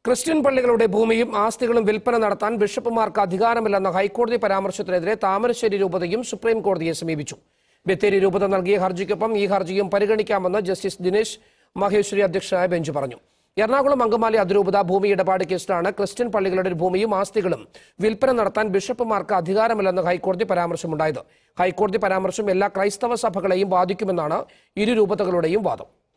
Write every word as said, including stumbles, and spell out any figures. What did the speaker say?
Christian പള്ളികളുടെ ഭൂമിയും ആസ്തികളും വിൽപ്പന നടത്താൻ ബിഷപ്പുമാർക്ക് അധികാരമില്ലെന്ന ഹൈക്കോടതി പരാമർശത്തിനെതിരെ താമരശ്ശേരി രൂപതയും സുപ്രീം കോടതിയെ സമീപിച്ചു. ബത്തേരി രൂപത നൽകിയ ഹർജിക്കൊപ്പം ഈ ഹർജിയും പരിഗണിക്കാമെന്ന് ജസ്റ്റിസ് ദിനേശ് മഹേശ്വരി അധ്യക്ഷനായ ബെഞ്ച് പറഞ്ഞു. എറണാകുളം അങ്കമാലി അതിരൂപത ഭൂമി ഇടപാട് കേസിലാണ് ക്രിസ്ത്യൻ പള്ളികളുടെ ഭൂമിയും ആസ്തികളും വിൽപ്പന നടത്താൻ ബിഷപ്പുമാർക്ക് അധികാരമില്ലെന്ന് ഹൈക്കോടതി പരാമർശമുണ്ടായത്. ഹൈക്കോടതി പരാമർശം എല്ലാ ക്രൈസ്തവ സഭകളെയും ബാധിക്കുമെന്നാണ് ഇരു രൂപതകളുടെയും വാദം.